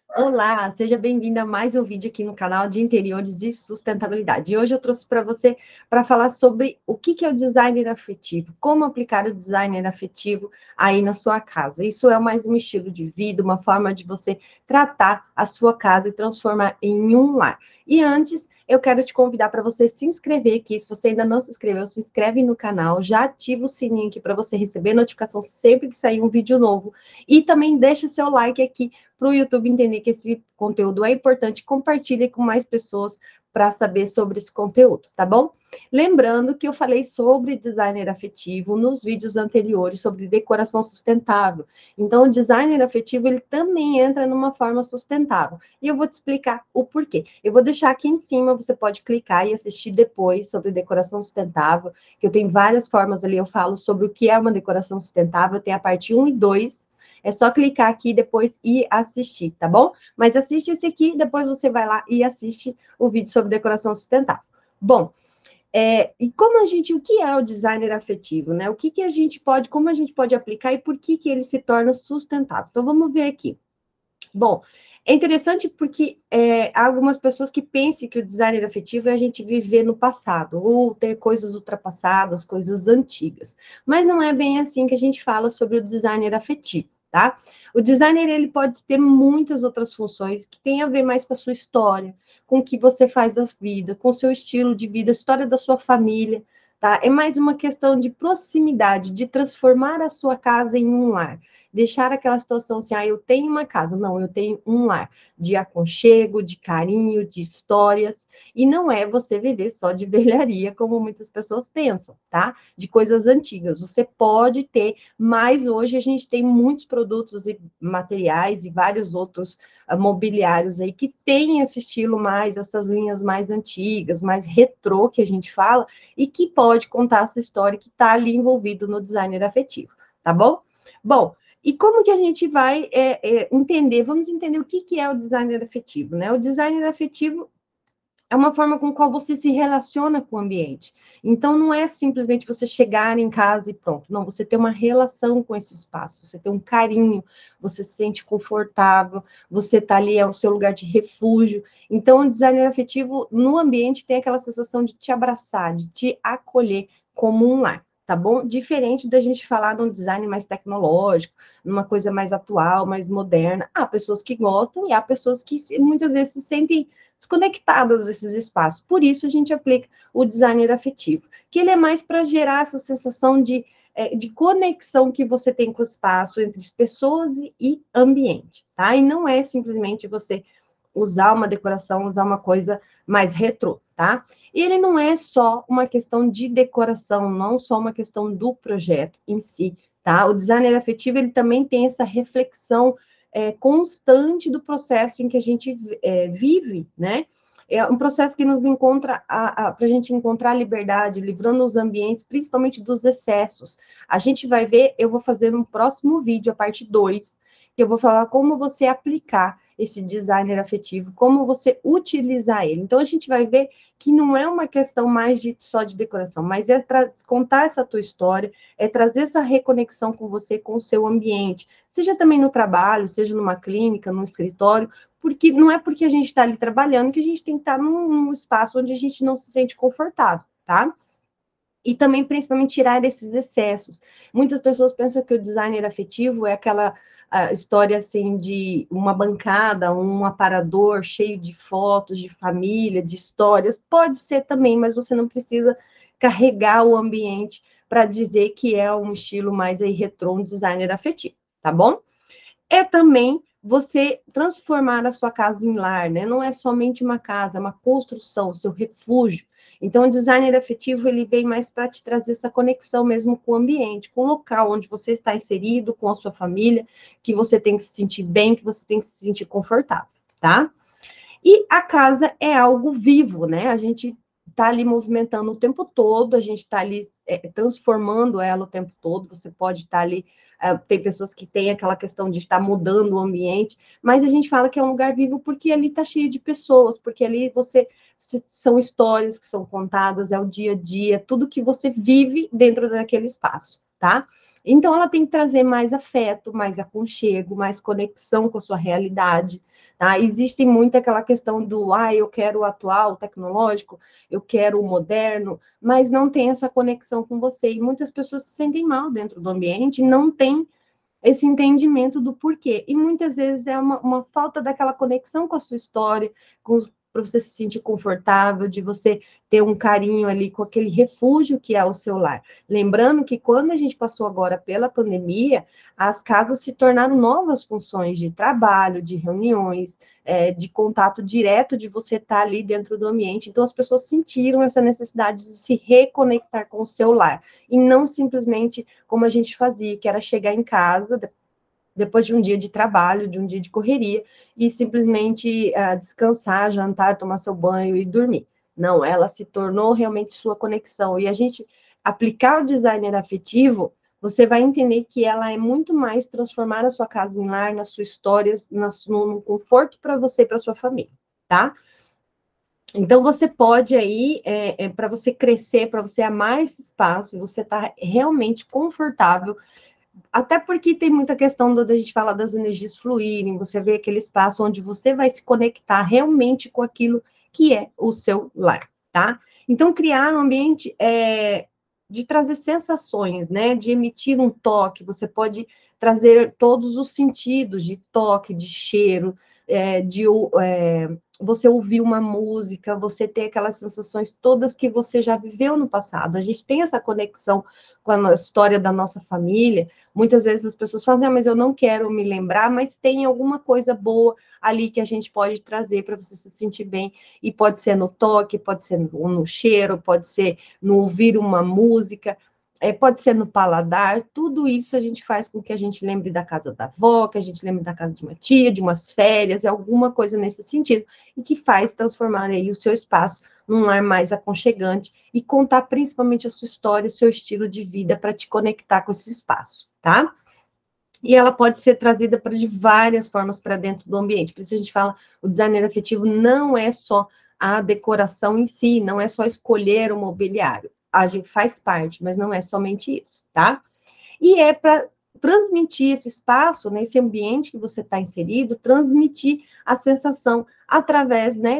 Olá, seja bem-vinda a mais um vídeo aqui no canal de Interiores e Sustentabilidade. E hoje eu trouxe para você para falar sobre o que é o designer afetivo, como aplicar o designer afetivo aí na sua casa. Isso é mais um estilo de vida, uma forma de você tratar a sua casa e transformar em um lar. E antes, eu quero te convidar para você se inscrever aqui. Se você ainda não se inscreveu, se inscreve no canal, já ativa o sininho aqui para você receber notificação sempre que sair um vídeo novo. E também deixa seu like aqui para o YouTube entender que esse conteúdo é importante, compartilhe com mais pessoas para saber sobre esse conteúdo, tá bom? Lembrando que eu falei sobre designer afetivo nos vídeos anteriores sobre decoração sustentável. Então, o designer afetivo, ele também entra numa forma sustentável. E eu vou te explicar o porquê. Eu vou deixar aqui em cima, você pode clicar e assistir depois sobre decoração sustentável, que eu tenho várias formas ali, eu falo sobre o que é uma decoração sustentável, tem a parte 1 e 2, é só clicar aqui depois e assistir, tá bom? Mas assiste esse aqui, depois você vai lá e assiste o vídeo sobre decoração sustentável. Bom, e como o que é o designer afetivo, né? O que a gente pode, como a gente pode aplicar e por que ele se torna sustentável? Então, vamos ver aqui. Bom, é interessante porque há algumas pessoas que pensam que o designer afetivo é a gente viver no passado, ou ter coisas ultrapassadas, coisas antigas. Mas não é bem assim que a gente fala sobre o designer afetivo, tá? O designer, ele pode ter muitas outras funções que têm a ver mais com a sua história, com o que você faz da vida, com o seu estilo de vida, a história da sua família, tá? É mais uma questão de proximidade, de transformar a sua casa em um lar. Deixar aquela situação assim, eu tenho uma casa. Não, eu tenho um lar de aconchego, de carinho, de histórias. E não é você viver só de velharia, como muitas pessoas pensam, tá? De coisas antigas. Você pode ter, mas hoje a gente tem muitos produtos e materiais e vários outros mobiliários aí que têm esse estilo mais, essas linhas mais antigas, mais retrô, que a gente fala, e que pode contar essa história que está ali envolvido no designer afetivo, tá bom? Bom, e como que a gente vai entender? Vamos entender o que é o designer afetivo, né? O designer afetivo é uma forma com a qual você se relaciona com o ambiente. Então, não é simplesmente você chegar em casa e pronto. Não, você tem uma relação com esse espaço, você tem um carinho, você se sente confortável, você está ali, é o seu lugar de refúgio. Então, o designer afetivo no ambiente tem aquela sensação de te abraçar, de te acolher como um lar. Tá bom? Diferente da gente falar num design mais tecnológico, numa coisa mais atual, mais moderna. Há pessoas que gostam e há pessoas que muitas vezes se sentem desconectadas desses espaços. Por isso, a gente aplica o designer afetivo, que ele é mais para gerar essa sensação de conexão que você tem com o espaço entre as pessoas e ambiente, tá? E não é simplesmente você usar uma decoração, usar uma coisa mais retrô, tá? E ele não é só uma questão de decoração, não só uma questão do projeto em si, tá? O designer afetivo, ele também tem essa reflexão constante do processo em que a gente vive, né? É um processo que nos encontra, para a gente encontrar a liberdade, livrando os ambientes, principalmente dos excessos. A gente vai ver, eu vou fazer no próximo vídeo, a parte 2, que eu vou falar como você aplicar esse designer afetivo, como você utilizar ele. Então, a gente vai ver que não é uma questão mais só de decoração, mas é contar essa tua história, é trazer essa reconexão com você, com o seu ambiente, seja também no trabalho, seja numa clínica, num escritório, porque não é porque a gente está ali trabalhando que a gente tem que estar num espaço onde a gente não se sente confortável, tá? E também, principalmente, tirar esses excessos. Muitas pessoas pensam que o designer afetivo é aquela história, assim, de uma bancada, um aparador cheio de fotos de família, de histórias. Pode ser também, mas você não precisa carregar o ambiente para dizer que é um estilo mais aí retrô, um designer afetivo, tá bom? É também você transformar a sua casa em lar, né? Não é somente uma casa, é uma construção, seu refúgio. Então, o designer afetivo, ele vem mais para te trazer essa conexão mesmo com o ambiente, com o local onde você está inserido, com a sua família, que você tem que se sentir bem, que você tem que se sentir confortável, tá? E a casa é algo vivo, né? A gente está ali movimentando o tempo todo, a gente está ali transformando ela o tempo todo. Você pode estar ali, tem pessoas que têm aquela questão de estar mudando o ambiente, mas a gente fala que é um lugar vivo porque ali está cheio de pessoas, porque ali são histórias que são contadas, é o dia a dia, tudo que você vive dentro daquele espaço, tá? Então, ela tem que trazer mais afeto, mais aconchego, mais conexão com a sua realidade, tá? Existe muito aquela questão do, eu quero o atual, o tecnológico, eu quero o moderno, mas não tem essa conexão com você. E muitas pessoas se sentem mal dentro do ambiente e não tem esse entendimento do porquê. E muitas vezes é uma falta daquela conexão com a sua história, para você se sentir confortável, de você ter um carinho ali com aquele refúgio que é o seu lar. Lembrando que quando a gente passou agora pela pandemia, as casas se tornaram novas funções de trabalho, de reuniões, de contato direto, de você estar ali dentro do ambiente. Então, as pessoas sentiram essa necessidade de se reconectar com o seu lar, e não simplesmente como a gente fazia, que era chegar em casa, depois de um dia de trabalho, de um dia de correria, e simplesmente descansar, jantar, tomar seu banho e dormir. Não, ela se tornou realmente sua conexão. E a gente aplicar o designer afetivo, você vai entender que ela é muito mais transformar a sua casa em lar, nas suas histórias, no conforto para você e para sua família, tá? Então, você pode aí, para você crescer, para você amar esse espaço, você estar realmente confortável, até porque tem muita questão da gente falar das energias fluírem, você vê aquele espaço onde você vai se conectar realmente com aquilo que é o seu lar, tá? Então, criar um ambiente de trazer sensações, né? De emitir um toque, você pode trazer todos os sentidos de toque, de cheiro, você ouvir uma música, você ter aquelas sensações todas que você já viveu no passado. A gente tem essa conexão com a história da nossa família. Muitas vezes as pessoas falam, mas eu não quero me lembrar, mas tem alguma coisa boa ali que a gente pode trazer para você se sentir bem, e pode ser no toque, pode ser no cheiro, pode ser no ouvir uma música, pode ser no paladar. Tudo isso a gente faz com que a gente lembre da casa da avó, que a gente lembre da casa de uma tia, de umas férias, alguma coisa nesse sentido, e que faz transformar aí o seu espaço num lar mais aconchegante e contar principalmente a sua história, o seu estilo de vida para te conectar com esse espaço, tá? E ela pode ser trazida de várias formas para dentro do ambiente. Por isso a gente fala, o designer afetivo não é só a decoração em si, não é só escolher o mobiliário. A gente faz parte, mas não é somente isso, tá? E é para transmitir esse espaço, nesse ambiente que você está inserido, transmitir a sensação através, né,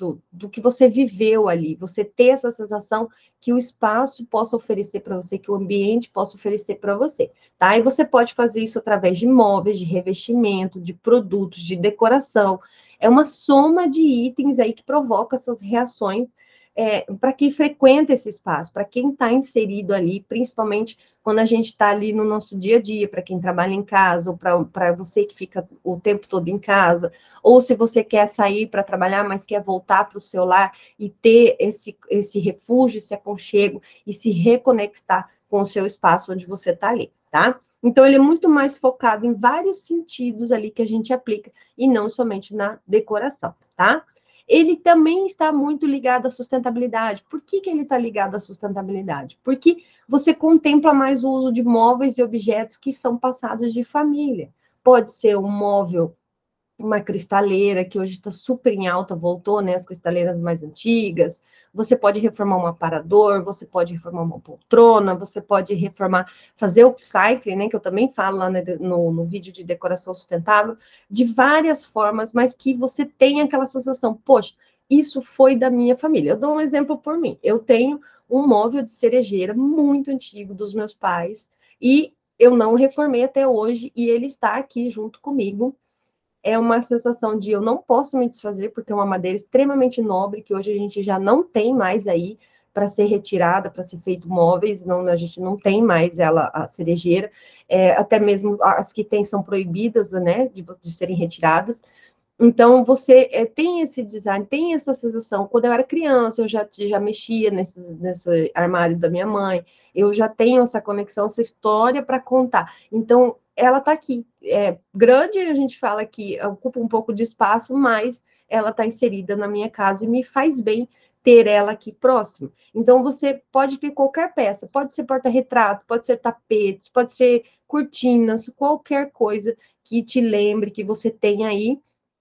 do que você viveu ali, você ter essa sensação que o espaço possa oferecer para você, que o ambiente possa oferecer para você, tá? E você pode fazer isso através de móveis, de revestimento, de produtos, de decoração. É uma soma de itens aí que provoca essas reações para quem frequenta esse espaço, para quem está inserido ali, principalmente quando a gente está ali no nosso dia a dia, para quem trabalha em casa, ou para você que fica o tempo todo em casa, ou se você quer sair para trabalhar, mas quer voltar para o seu lar e ter esse refúgio, esse aconchego, e se reconectar com o seu espaço onde você está ali, tá? Então, ele é muito mais focado em vários sentidos ali que a gente aplica, e não somente na decoração, tá? Ele também está muito ligado à sustentabilidade. Por que ele está ligado à sustentabilidade? Porque você contempla mais o uso de móveis e objetos que são passados de família. Pode ser um móvel, uma cristaleira, que hoje está super em alta, voltou, né, as cristaleiras mais antigas. Você pode reformar um aparador, você pode reformar uma poltrona, você pode reformar, fazer o upcycling, né, que eu também falo lá no vídeo de decoração sustentável, de várias formas, mas que você tem aquela sensação, poxa, isso foi da minha família. Eu dou um exemplo por mim. Eu tenho um móvel de cerejeira muito antigo dos meus pais, e eu não reformei até hoje, e ele está aqui junto comigo. É uma sensação de eu não posso me desfazer, porque é uma madeira extremamente nobre, que hoje a gente já não tem mais aí para ser retirada, para ser feito móveis, não, a gente não tem mais ela, a cerejeira, até mesmo as que tem são proibidas, né, de serem retiradas. Então, você tem esse design, tem essa sensação. Quando eu era criança, eu já mexia nesse armário da minha mãe, eu já tenho essa conexão, essa história para contar. Então, ela está aqui. Grande, a gente fala que ocupa um pouco de espaço, mas ela está inserida na minha casa e me faz bem ter ela aqui próxima. Então, você pode ter qualquer peça, pode ser porta-retrato, pode ser tapetes, pode ser cortinas, qualquer coisa que te lembre, que você tem aí,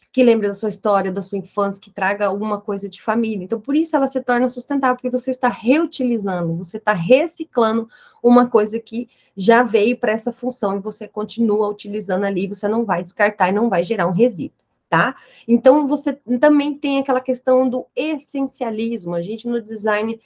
que lembre da sua história, da sua infância, que traga alguma coisa de família. Então, por isso ela se torna sustentável, porque você está reutilizando, você está reciclando uma coisa que já veio para essa função e você continua utilizando ali, você não vai descartar e não vai gerar um resíduo, tá? Então, você também tem aquela questão do essencialismo. A gente no design,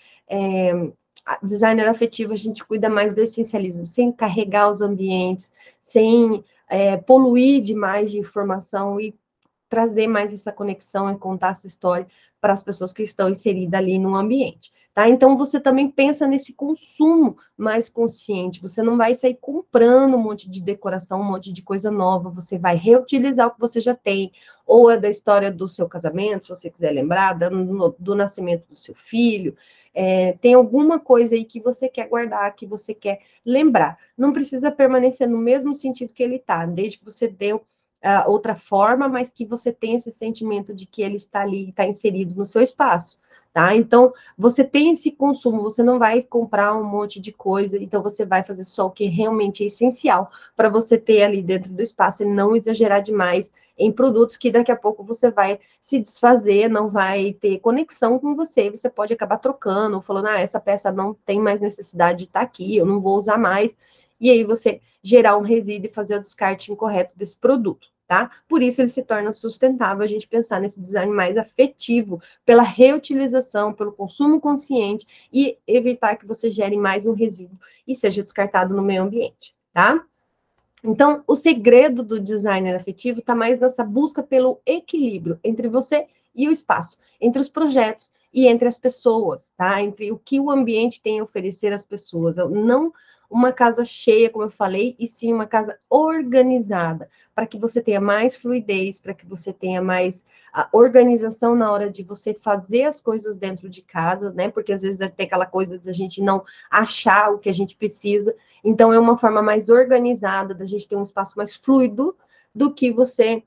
designer afetivo, a gente cuida mais do essencialismo, sem carregar os ambientes, sem poluir demais de informação e trazer mais essa conexão e contar essa história para as pessoas que estão inseridas ali no ambiente, tá? Então, você também pensa nesse consumo mais consciente, você não vai sair comprando um monte de decoração, um monte de coisa nova, você vai reutilizar o que você já tem, ou é da história do seu casamento, se você quiser lembrar, do nascimento do seu filho, tem alguma coisa aí que você quer guardar, que você quer lembrar. Não precisa permanecer no mesmo sentido que ele está, desde que você deu outra forma, mas que você tem esse sentimento de que ele está ali, está inserido no seu espaço, tá? Então, você tem esse consumo, você não vai comprar um monte de coisa, então você vai fazer só o que realmente é essencial para você ter ali dentro do espaço e não exagerar demais em produtos que daqui a pouco você vai se desfazer, não vai ter conexão com você, você pode acabar trocando, falando, essa peça não tem mais necessidade de estar aqui, eu não vou usar mais, e aí você gerar um resíduo e fazer o descarte incorreto desse produto, tá? Por isso ele se torna sustentável a gente pensar nesse design mais afetivo, pela reutilização, pelo consumo consciente e evitar que você gere mais um resíduo e seja descartado no meio ambiente, tá? Então, o segredo do designer afetivo está mais nessa busca pelo equilíbrio entre você e o espaço, entre os projetos e entre as pessoas, tá? Entre o que o ambiente tem a oferecer às pessoas. Não uma casa cheia, como eu falei, e sim uma casa organizada, para que você tenha mais fluidez, para que você tenha mais organização na hora de você fazer as coisas dentro de casa, né? Porque às vezes tem aquela coisa de a gente não achar o que a gente precisa. Então, é uma forma mais organizada da gente ter um espaço mais fluido do que você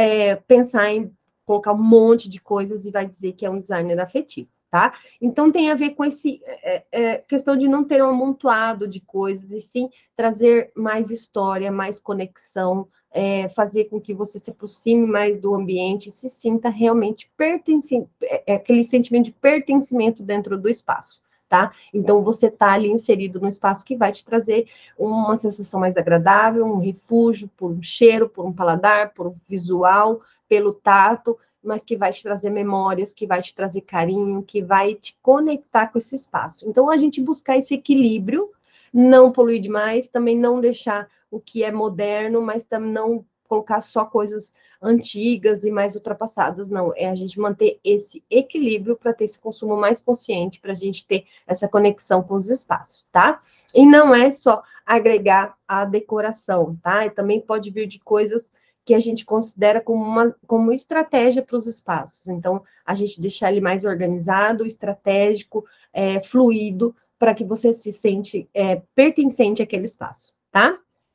pensar em colocar um monte de coisas e vai dizer que é um designer afetivo, tá? Então, tem a ver com esse questão de não ter um amontoado de coisas, e sim trazer mais história, mais conexão, fazer com que você se aproxime mais do ambiente, se sinta realmente pertencente, aquele sentimento de pertencimento dentro do espaço. Tá? Então, você está ali inserido no espaço que vai te trazer uma sensação mais agradável, um refúgio por um cheiro, por um paladar, por um visual, pelo tato, mas que vai te trazer memórias, que vai te trazer carinho, que vai te conectar com esse espaço. Então, a gente buscar esse equilíbrio, não poluir demais, também não deixar o que é moderno, mas também não colocar só coisas antigas e mais ultrapassadas, não. É a gente manter esse equilíbrio para ter esse consumo mais consciente, para a gente ter essa conexão com os espaços, tá? E não é só agregar a decoração, tá? E também pode vir de coisas que a gente considera como estratégia para os espaços. Então, a gente deixar ele mais organizado, estratégico, fluido, para que você se sente pertencente àquele espaço, tá?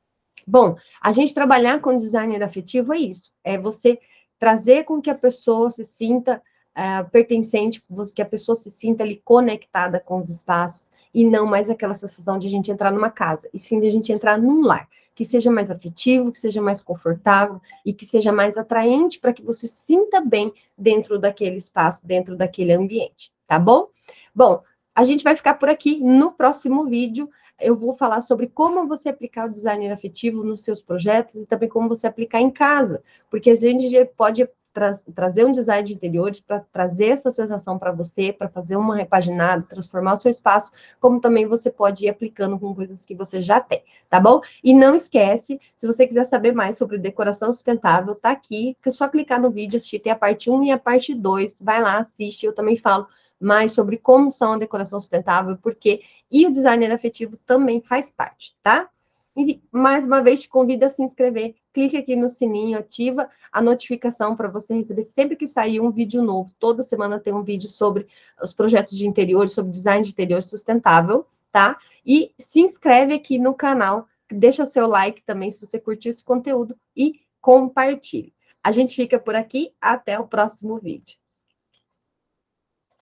Bom, a gente trabalhar com designer afetivo é isso, é você trazer com que a pessoa se sinta pertencente, que a pessoa se sinta ali conectada com os espaços, e não mais aquela sensação de a gente entrar numa casa, e sim de a gente entrar num lar, que seja mais afetivo, que seja mais confortável, e que seja mais atraente para que você se sinta bem dentro daquele espaço, dentro daquele ambiente, tá bom? Bom, a gente vai ficar por aqui. No próximo vídeo eu vou falar sobre como você aplicar o design afetivo nos seus projetos e também como você aplicar em casa, porque a gente pode trazer um design de interiores para trazer essa sensação para você, para fazer uma repaginada, transformar o seu espaço, como também você pode ir aplicando com coisas que você já tem, tá bom? E não esquece, se você quiser saber mais sobre decoração sustentável, tá aqui, é só clicar no vídeo, assistir, tem a parte 1 e a parte 2, vai lá, assiste, eu também falo mais sobre como são a decoração sustentável, porque e o designer afetivo também faz parte, tá? E mais uma vez te convido a se inscrever, clique aqui no sininho, ativa a notificação para você receber sempre que sair um vídeo novo. Toda semana tem um vídeo sobre os projetos de interiores, sobre design de interior sustentável, tá? E se inscreve aqui no canal, deixa seu like também se você curtiu esse conteúdo e compartilhe. A gente fica por aqui, até o próximo vídeo.